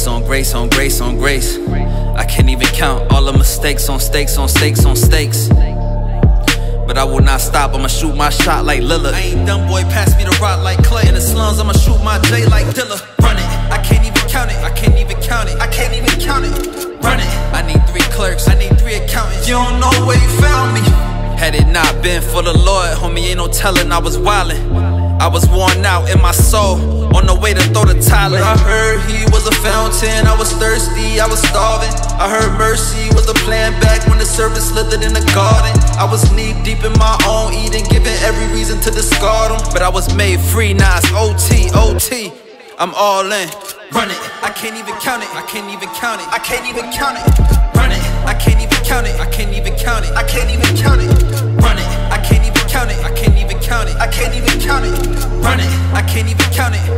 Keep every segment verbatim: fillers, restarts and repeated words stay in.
Grace on grace on grace on grace. I can't even count all the mistakes on stakes on stakes on stakes. But I will not stop, I'ma shoot my shot like Lillard. I ain't done, boy, pass me the rock like Clay. In the slums, I'ma shoot my J like Dilla. Run it, I can't even count it, I can't even count it, I can't even count it. Run it, I need three clerks, I need three accountants. You don't know where you found me. Had it not been for the Lord, homie, ain't no telling I was wildin'. I was worn out in my soul, on the way to throw the towel in. But I heard he was a fountain, I was thirsty, I was starving. I heard mercy was the plan back when the serpent slithered in the garden. I was knee deep in my own eating, given every reason to discard them. But I was made free, now it's O T, O T, I'm all in. Run it, I can't even count it, I can't even count it, I can't even count it. Run it, I can't even count it, I can't even count it, I can't even count it. Run it, I can't even count it, I can't even count it, I can't even count it. Run it, I can't even count it.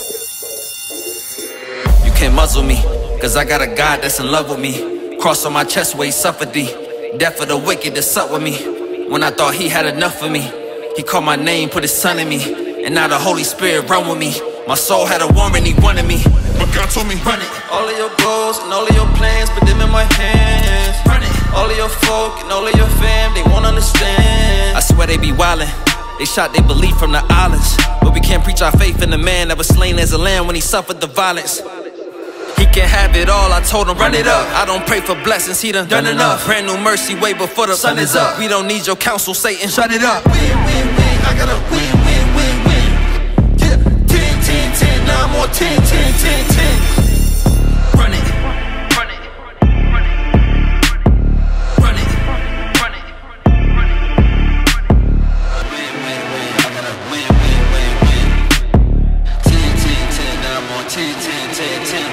You can't muzzle me, cause I got a God that's in love with me. Cross on my chest where he suffered thee. Death of the wicked that sup with me. When I thought he had enough of me, he called my name, put his son in me. And now the Holy Spirit run with me. My soul had a warrant, he wanted me. But God told me, run it. All of your goals and all of your plans, put them in my hands. Run it. All of your folk and all of your fam, they won't understand. I swear they be wildin'. They shot their belief from the islands. But we can't preach our faith in the man that was slain as a lamb when he suffered the violence. He can have it all, I told him run it up. I don't pray for blessings, he done done enough. Brand new mercy way before the sun is up. We don't need your counsel, Satan, shut it up. Win, win, win, I gotta win, win, win, win. Yeah, ten, ten, ten, now I'm on ten, ten, ten, ten. Run it, run it, run it, run it, run it, run it. Win, win, win, I gotta win, win, win, win. Ten, ten, ten, now I'm on ten, ten, ten, ten.